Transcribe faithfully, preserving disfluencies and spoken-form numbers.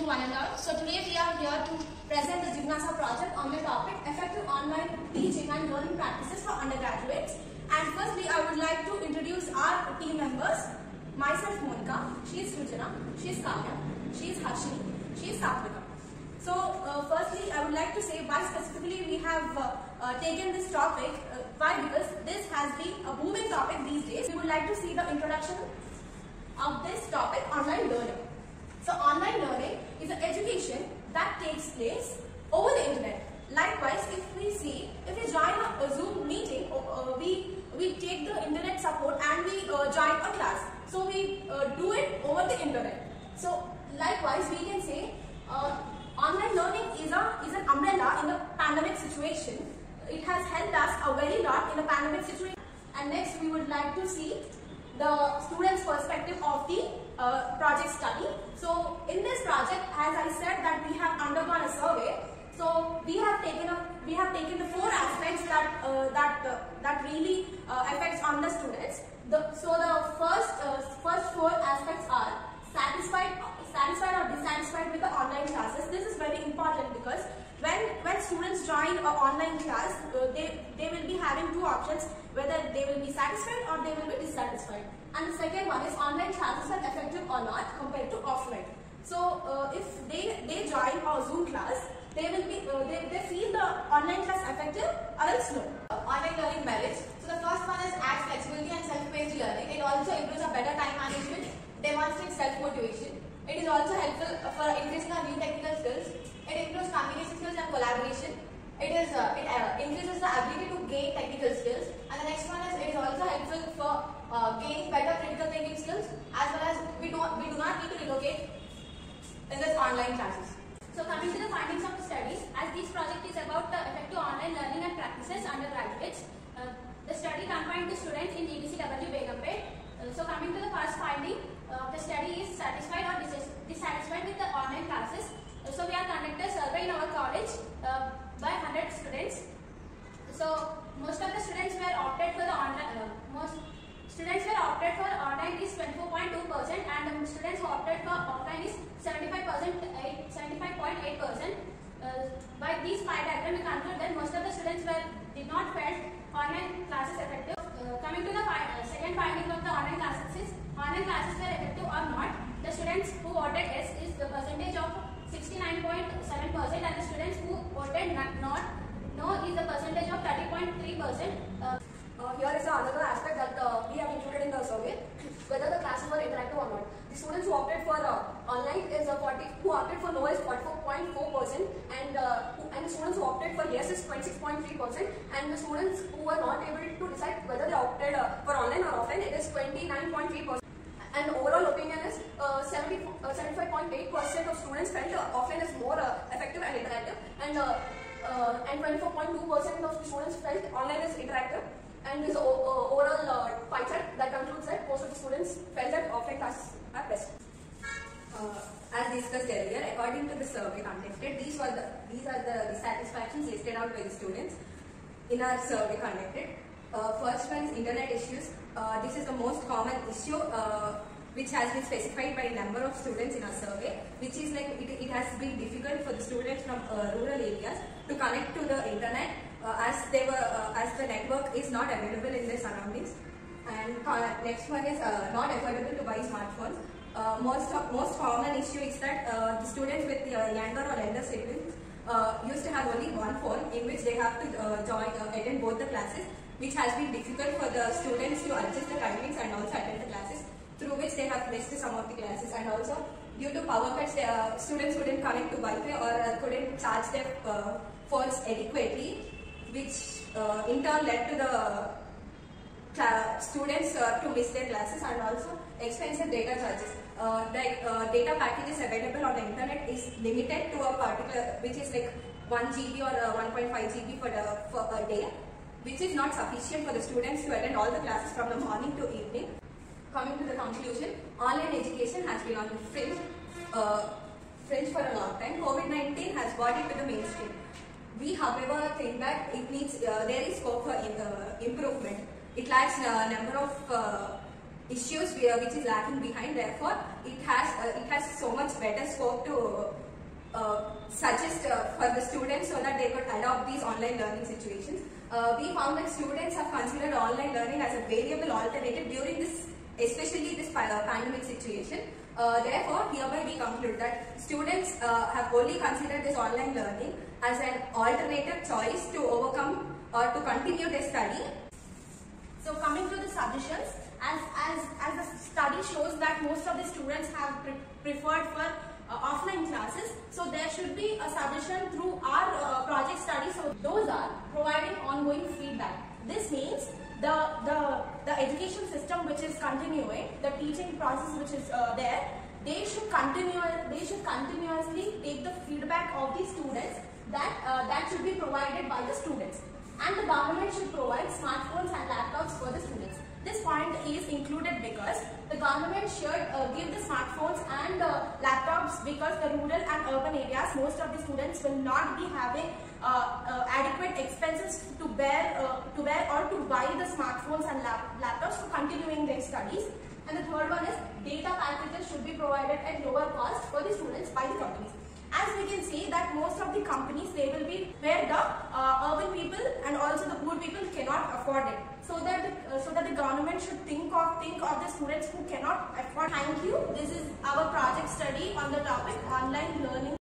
one and all. So today we are here to present the Jignasa project on the topic effective online teaching and learning practices for undergraduates. And firstly, I would like to introduce our team members. Myself, Monica. She is Sujana. She is Kavya. She is Harshini. She is Satvika. So uh, firstly, I would like to say why specifically we have uh, uh, taken this topic. Uh, why? Because this has been a booming topic these days. We would like to see the introduction of this topic, online learning. So online learning is an education that takes place over the internet. Likewise, if we see, if we join a, a Zoom meeting, uh, we we take the internet support and we uh, join a class. So we uh, do it over the internet. So likewise, we can say uh, online learning is a is an umbrella in a pandemic situation. It has helped us a very lot in a pandemic situation. And next, we would like to see the students' perspective of the uh, project study. So in this project, as I said, that we have undergone a survey. So we have taken a we have taken the four aspects that uh, that uh, that really uh, affects on the students. The, so the first uh, first four aspects are satisfied satisfied or dissatisfied with the online classes. This is very important because when when students join an online class, uh, they they will be having two options, whether they will be satisfied or they will be dissatisfied. And the second one is online classes are effective or not compared to offline. So uh, if they they join our Zoom class, they will be uh, they, they feel the online class effective or else no. Uh, online learning merits. So the first one is adds flexibility and self-paced learning. It also improves a better time management, demonstrates self-motivation. It is also helpful for increasing our new technical skills. It improves communication skills and collaboration. It is uh, it uh, increases the ability to gain technical skills. And the next one is it is also helpful for uh, gaining better critical thinking skills, as well as we do we do not need to relocate in this online classes. So coming to the findings of the studies, as this project is about the effective online learning and practices undergraduates, uh, the study confined to students in G B C W Begumpet. Uh, so coming to the first finding, uh, the study is satisfied or dis dissatisfied with the online classes. Uh, so we have conducted a survey in our college uh, by one hundred students. So most of the students were opted for the online. Uh, most students were opted for online is twenty-four point two percent, and the students who opted for offline is seventy-five percent, seventy-five point eight percent. Uh, by these pie diagram, we conclude that most of the students were did not felt online classes effective. Uh, coming to the uh, second finding of the online classes is online classes were effective or not. The students who voted yes is the percentage of sixty-nine point seven percent, and the students who voted not no is the percentage of thirty point three percent. Uh, Uh, here is another aspect that uh, we have included in the survey, whether the classes were interactive or not. The students who opted for uh, online is uh, forty, who opted for no is forty-four point four percent, and uh, who, and the students who opted for yes is twenty-six point three percent, and the students who were not able to decide whether they opted uh, for online or offline, it is twenty-nine point three percent. And overall opinion is uh, seventy, uh, seventy-five point eight percent of students felt uh, offline is more uh, effective and interactive, and uh, uh, and twenty-four point two percent of the students felt online is interactive. And this uh, overall uh, pie chart that concludes that most of the students felt that offline classes are best. Uh, as discussed earlier, according to the survey conducted, these were the these are the dissatisfactions listed out by the students in our survey conducted. Uh, first one is internet issues. Uh, this is the most common issue uh, which has been specified by a number of students in our survey, which is like it, it has been difficult for the students from uh, rural areas to connect to the internet uh, as they were uh, as the network is not available in their surroundings. And uh, next one is uh, not affordable to buy smartphones. Uh, most of, most common issue is that uh, the students with uh, younger or elder siblings uh, used to have only one phone in which they have to uh, join uh, attend both the classes, which has been difficult for the students to adjust the timings and also attend the classes, through which they have missed some of the classes. And also due to power cuts, uh, students couldn't connect to Wi-Fi or uh, couldn't charge their uh, phones adequately, which uh, in turn led to the students uh, to miss their classes. And also expensive data charges. Uh, the uh, data packages available on the internet is limited to a particular, which is like one G B or uh, one point five G B for, the, for a day, which is not sufficient for the students to attend all the classes from the morning to evening. Coming to the conclusion, online education has been on the fringe, uh, fringe for a long time. COVID nineteen has brought it to the mainstream. We, however, think that it needs uh, there is scope for in, uh, improvement. It lacks a number of uh, issues we- which is lacking behind. Therefore, it has uh, it has so much better scope to uh, suggest uh, for the students so that they could adopt these online learning situations. Uh, we found that students have considered online learning as a variable alternative during this, especially this pa- uh, pandemic situation. Uh, therefore, hereby we conclude that students uh, have only considered this online learning as an alternative choice to overcome or to continue their study. So coming to the suggestions, as, as, as the study shows that most of the students have pre preferred for uh, offline classes, so there should be a suggestion through our uh, project study. So those are providing ongoing feedback. This means the, the, the education system which is continuing, the teaching process which is uh, there, they should continue, they should continuously take the feedback of the students that, uh, that should be provided by the students. And the government should provide smartphones and laptops for the students. This point is included because the government should uh, give the smartphones and uh, laptops because the rural and urban areas, most of the students will not be having uh, uh, adequate expenses to bear, uh, to bear or to buy the smartphones and lap laptops for continuing their studies. And the third one is data packages should be provided at lower cost for the students by the companies. As we can see that most of the companies, they will be where the uh, urban people and also the poor people cannot afford it. So that the, uh, so that the government should think of think of the students who cannot afford. Thank you. This is our project study on the topic online learning.